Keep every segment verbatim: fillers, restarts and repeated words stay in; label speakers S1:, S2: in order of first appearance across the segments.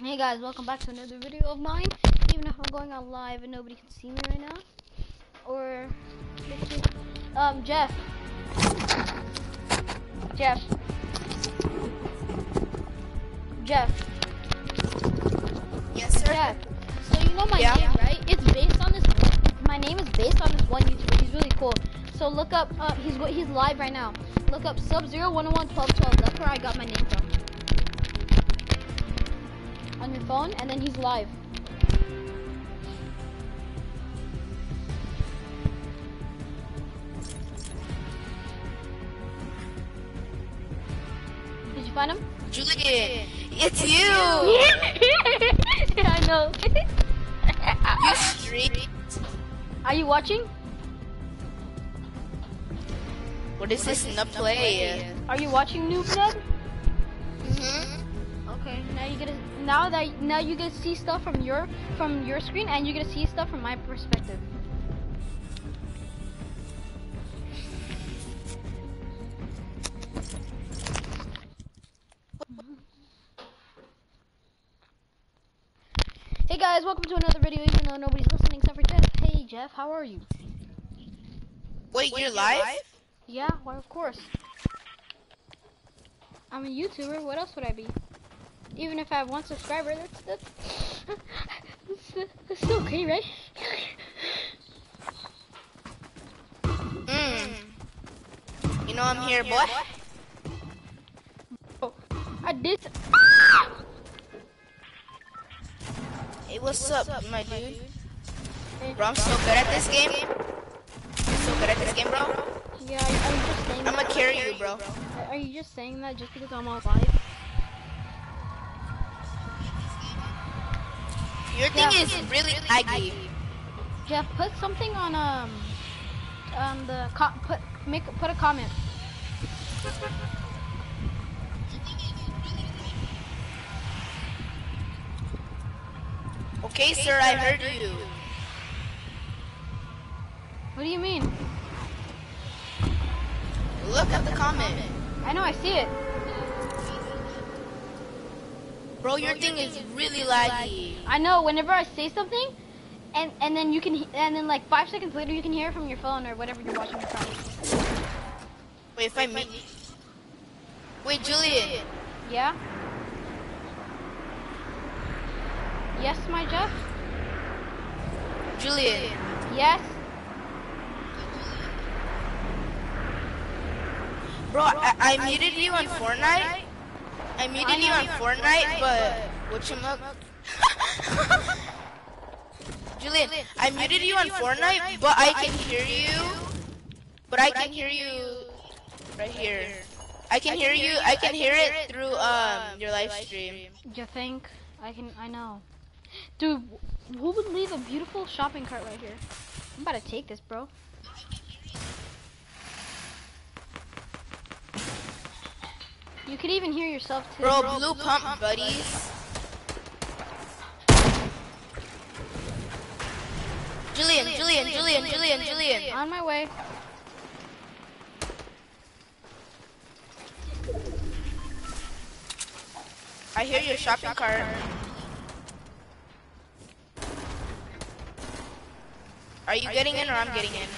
S1: Hey guys, welcome back to another video of mine. Even if I'm going on live and nobody can see me right now, or um Jeff, Jeff, Jeff.
S2: Yes, sir.
S1: Jeff. So you know my
S2: Yeah.
S1: name, right? It's based on this. My name is based on this one YouTuber. He's really cool. So look up. Uh, he's he's live right now. Look up Sub Zero One One Twelve Twelve. That's where I got my name from. On your phone, and then he's live. Did you find him?
S2: Julian, it's you.
S1: Yeah, I know.
S2: You street.
S1: Are you watching?
S2: What is this nub play?
S1: Are you watching Noob Nub?
S2: Mm-hmm.
S1: Okay, now you get to now that now you get to see stuff from your from your screen, and you get to see stuff from my perspective. Hey guys, welcome to another video. Even though nobody's listening except for Jeff. Hey Jeff, how are you?
S2: Wait, you're live?
S1: Yeah, well of course. I'm a YouTuber. What else would I be? Even if I have one subscriber, that's that's that's, that's still okay, right?
S2: Mm. You know I'm here, boy.
S1: Oh, I did.
S2: Hey, what's up, my dude? Bro, I'm so good at this game. I'm so good at this game, bro.
S1: Yeah, are, are you just saying
S2: I'm
S1: that?
S2: gonna carry you, bro.
S1: Are you just saying that just because I'm on live?
S2: Your thing
S1: Yeah.
S2: is really laggy.
S1: Jeff, put something on um um the co put make put a comment.
S2: Okay, sir, I heard you.
S1: What do you mean?
S2: Look at the comment.
S1: I know, I see it.
S2: Bro, your thing is really laggy.
S1: I know. Whenever I say something, and and then you can he- and then like five seconds later you can hear it from your phone or whatever you're watching it from.
S2: Wait, if I meet... Wait, Julian.
S1: Yeah. Yes, my Jeff.
S2: Julian.
S1: Yes.
S2: Bro, I, I muted you on Fortnite. I muted you on Fortnite, but whatchamacallit? Julian, I muted you on Fortnite, but I can hear you. But I can hear you right here. I can hear you. I can hear it through um your live stream.
S1: You think I can? I know. Dude, who would leave a beautiful shopping cart right here? I'm about to take this, bro. You could even hear yourself too.
S2: Bro, blue pump buddies. Julian, Julian, Julian, Julian, Julian.
S1: On my way.
S2: I hear your shopping cart. Are you getting in or I'm getting in?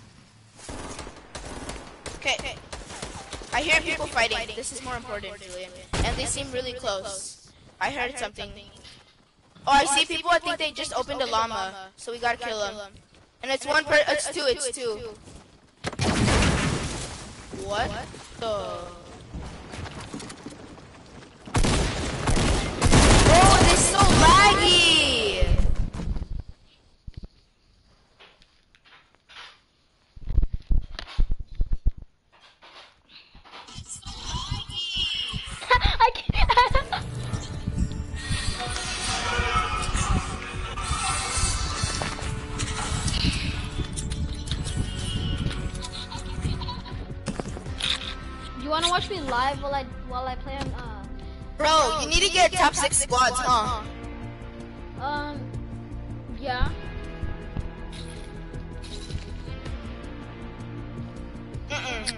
S2: Okay. I hear people fighting. This is more important, Julian. And they seem really close. I heard something. Oh, I see people. I think they just opened a llama. So we gotta kill them. And it's one per- it's two, it's two. What the? Oh, this is so laggy!
S1: I can't. You wanna watch me live while I while I play on uh
S2: Bro, you need to get top six squads, huh?
S1: um yeah.
S2: Mm-mm.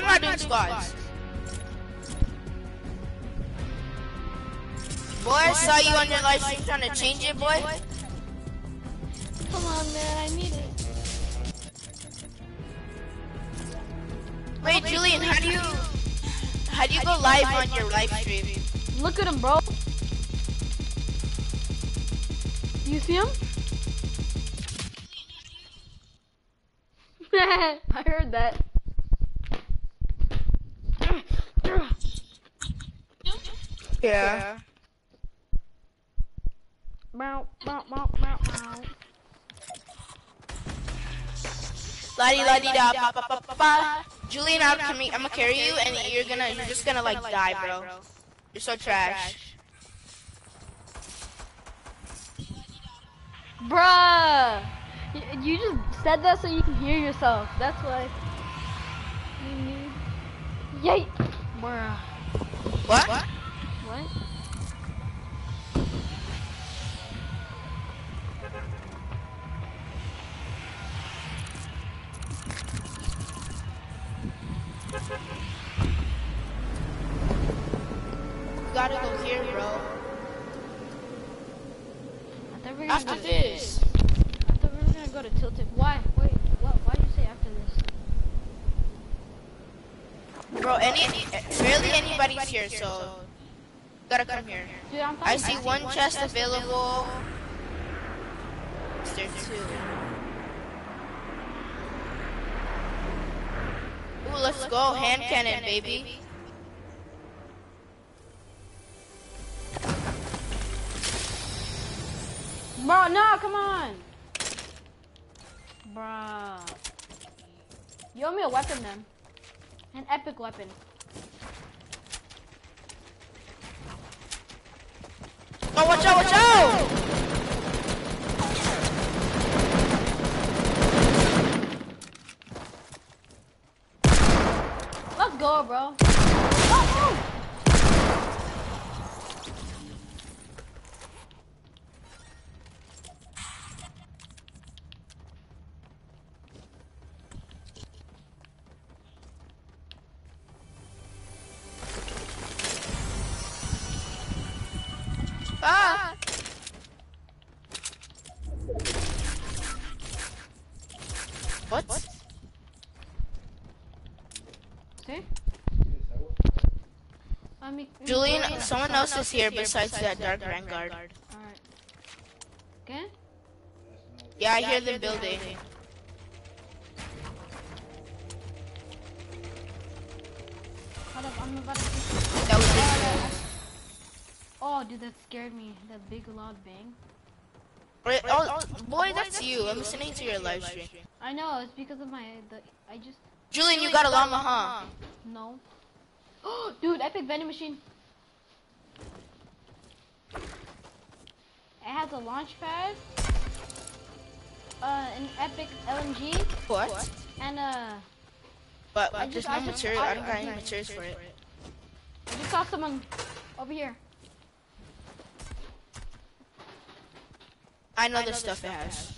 S2: I'm not doing squads. Boy, I saw you on your live stream trying to change it, boy.
S1: Come on, man, I need it.
S2: Wait, Julian, how do you how do you go live on your live stream?
S1: Look at him, bro. You see him? I heard that.
S2: Yeah.
S1: Bow, bow, bow, bow, bow.
S2: La di la di da pa pa pa pa pa. Julian, I'm gonna I'm gonna carry you, and you're gonna you're just gonna like die, bro. You're so trash.
S1: Bruh! You, you just said that so you can hear yourself. That's why. Yay! Bruh.
S2: What?
S1: What?
S2: You gotta go here, bro.
S1: I thought we were gonna
S2: After
S1: go to,
S2: this.
S1: I thought we were gonna go to Tilted. Why? Wait, what? Why did you say after this?
S2: Bro, any barely anybody's here, so gotta come here.
S1: Dude, I'm
S2: I
S1: fine.
S2: see one chest available. Is there two? Ooh, let's go, hand cannon, baby.
S1: Bro, no, come on. Bro. You owe me a weapon then. An epic weapon.
S2: Oh, watch out, watch out!
S1: Let's go, bro. Oh,
S2: Ah! What?
S1: see? I mean,
S2: Julian, someone else is here besides that Dark Vanguard.
S1: Alright. Okay?
S2: Yeah, I hear them building.
S1: Hold up, I'm about to.
S2: That was it.
S1: Oh, dude, that scared me. That big loud bang.
S2: Wait, oh, boy, that's you. I'm listening to your live stream.
S1: I know, it's because of my. The, I just.
S2: Julian, you got a llama, huh?
S1: No. Dude, epic vending machine. It has a launch pad. Uh, an epic L M G.
S2: What?
S1: And uh.
S2: But
S1: I
S2: there's
S1: just-
S2: no
S1: I just-
S2: material.
S1: I-
S2: I don't got any materials for it.
S1: I just saw someone over here.
S2: I know the stuff it has.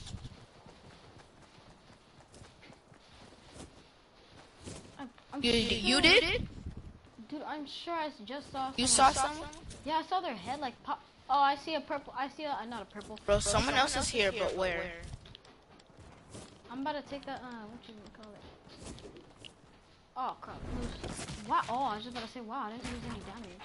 S1: I'm, I'm
S2: You,
S1: sure-
S2: you did?
S1: Dude, I'm sure I just saw.
S2: You
S1: someone.
S2: saw someone?
S1: Yeah, I saw their head like pop. Oh, I see a purple. I see a uh, not a purple.
S2: Bro, someone else is here, but where?
S1: I'm about to take that. Uh, what you call it? Oh crap! Lose. Wow. Oh, I was just about to say, wow, I didn't lose any damage.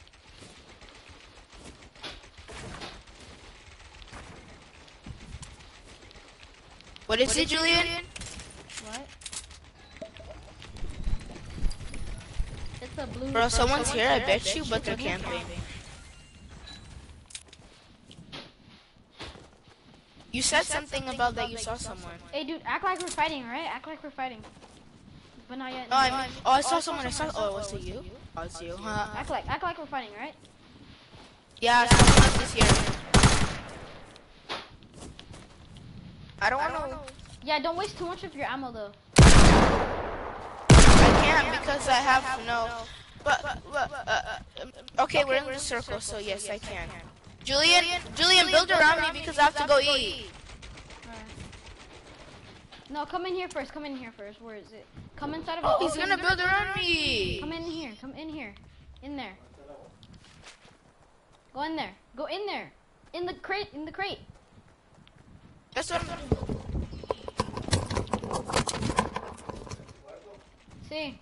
S2: What is it, Julian?
S1: What? It's a blue.
S2: Bro, someone's here, I bet you, but they're camping. You said something about that you saw someone.
S1: Hey, dude, act like we're fighting, right? Act like we're fighting. But not yet.
S2: Oh, I mean, oh, I saw someone. I saw. Oh, was it you? Oh, it's you, huh?
S1: Act like, act like we're fighting, right?
S2: Yeah, someone else is here. I don't want to.
S1: Yeah, don't waste too much of your ammo though.
S2: I can't because I have no. But, but uh, uh, okay, we're in the circle, so yes, I can. Julian, Julian, build around me because I have to go eat.
S1: Alright. No, come in here first. Come in here first. Where is it? come inside of
S2: Oh,
S1: the
S2: he's gonna build around me.
S1: Come in here. Come in here. In there. Go in there. Go in there. In the crate. In the crate.
S2: That's what I'm doing.
S1: See.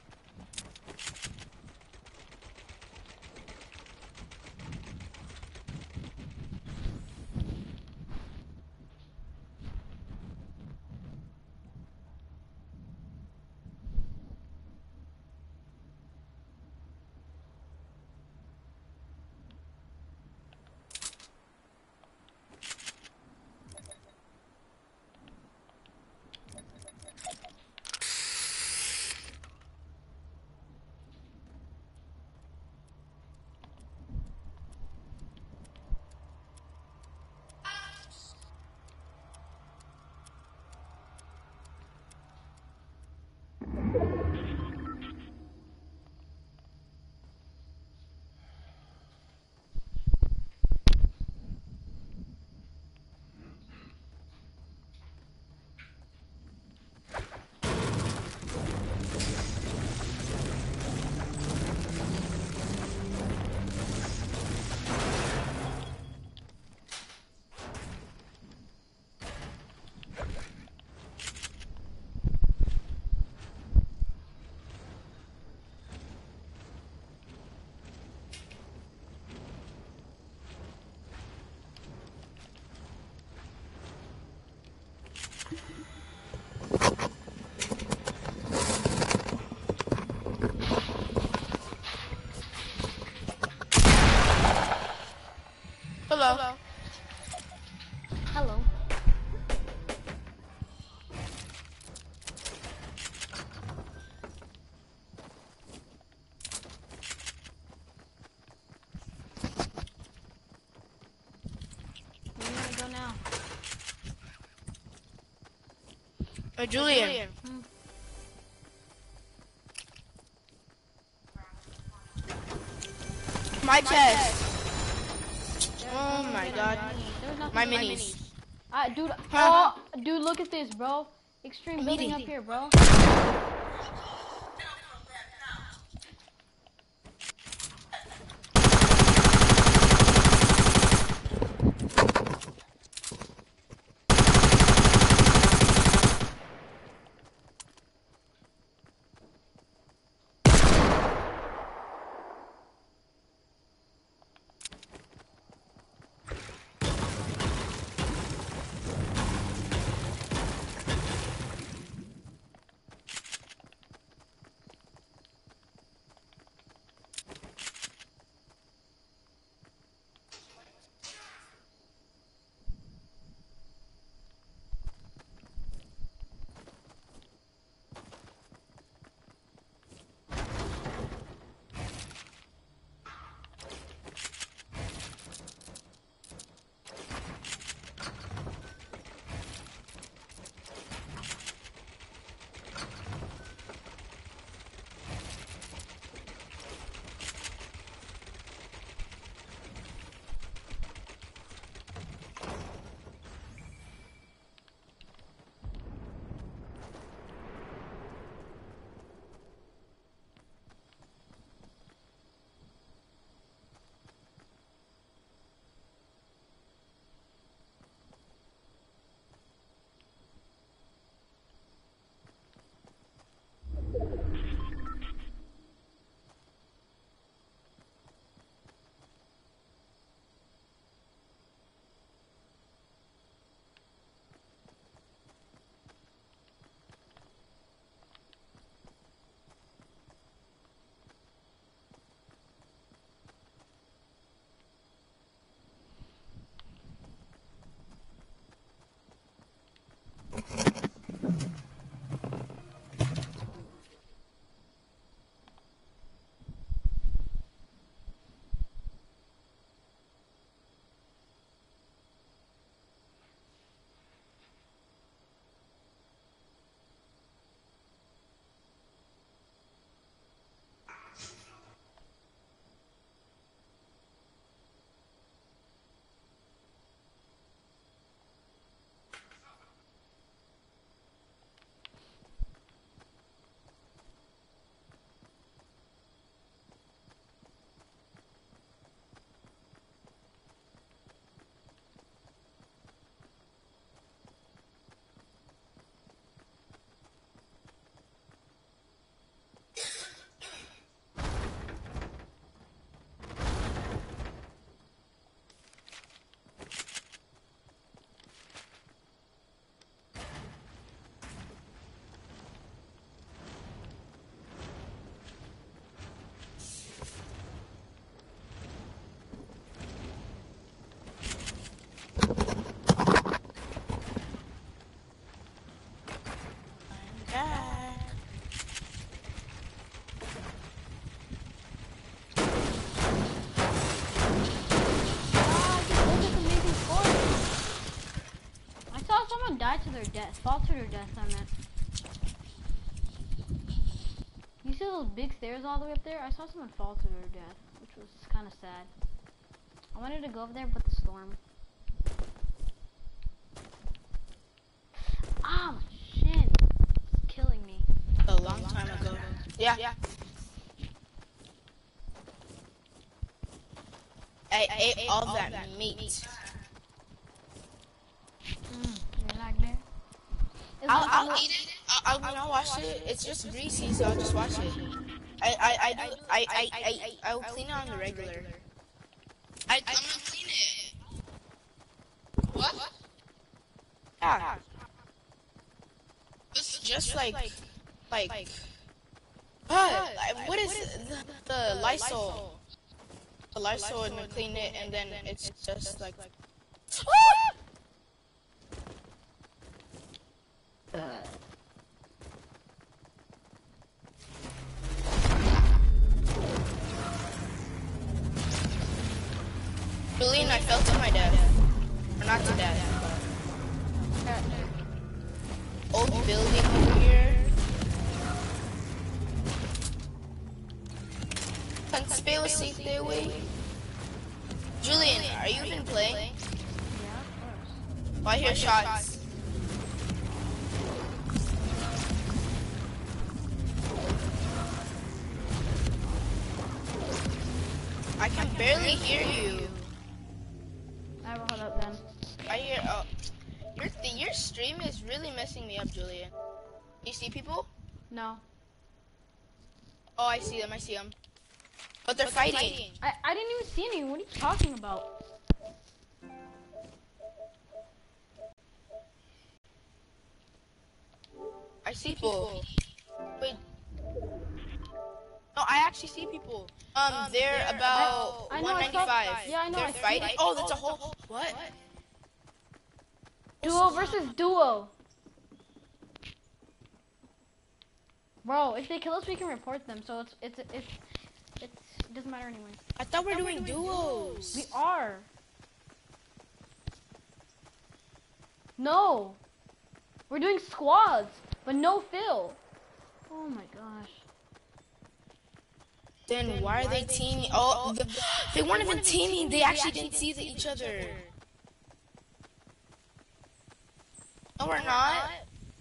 S2: Hello.
S1: Hello. Where you gonna go now?
S2: Uh, Julian.
S1: Hmm.
S2: My chest.
S1: There's
S2: Oh
S1: nothing
S2: my
S1: good
S2: god.
S1: in there. There's nothing
S2: My
S1: good in
S2: minis.
S1: there. Uh, dude,
S2: Huh?
S1: oh, dude, look at this, bro. Extreme building up here, bro. their death. Fall to their death, I meant. You see those big stairs all the way up there? I saw someone fall to their death, which was kind of sad. I wanted to go over there, but the storm. Ah, my shin. It's killing me.
S2: A long time ago. Yeah. yeah. I, I ate, ate all, all that, that meat. meat.
S1: Mm, you like that?
S2: I'll, I'll, I'll eat it. I'll, I'll, I'll wash it. It's just greasy, so I'll just wash it. I I I do. I I I I'll clean it on the regular. I I'm gonna clean it. What? Yeah. It's just like like. What? What is the, the Lysol? The Lysol and then clean it, and then it's just like. Uh. Julian, I fell to my death. Or not to death. Old building over here. Conspiracy theory. Julian, are you even playing?
S1: Yeah, of course.
S2: Oh, I hear shots. I can barely hear you.
S1: I will hold up then.
S2: I hear. Oh, your th your stream is really messing me up, Julian. You see people?
S1: No.
S2: Oh, I see them. I see them. But they're, but they're fighting. fighting.
S1: I I didn't even see any. What are you talking about?
S2: I see people. Wait. No, I actually see people. Um, um they're, they're about I, I one ninety-five.
S1: Yeah, I know.
S2: They're
S1: I
S2: fighting. Oh, that's a whole. What?
S1: Duo versus duo. Bro, if they kill us, we can report them. So it's it's it's it's it doesn't matter anyway.
S2: I thought we we're doing, doing duos.
S1: We are. No, we're doing squads, but no fill. Oh my gosh.
S2: Then, then why are they teaming? Oh, the, they weren't even teaming. They actually didn't see the, each other. No, we're not.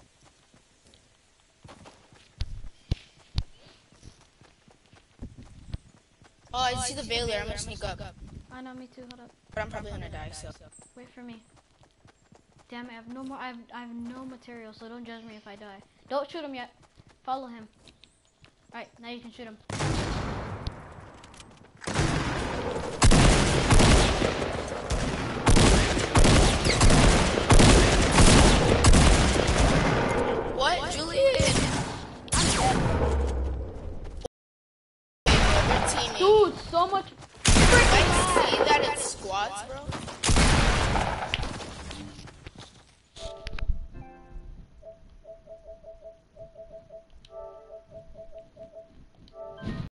S2: Oh, I see the Baylor. I'm gonna sneak up.
S1: I know, me too. Hold up.
S2: But I'm probably gonna die. So
S1: wait for me. Damn it! I have no more. I have I have no material, so don't judge me if I die. Don't shoot him yet. Follow him. All right, now you can shoot him.
S2: What, Julian?
S1: Dude, so much.
S2: I see that it's squads, bro.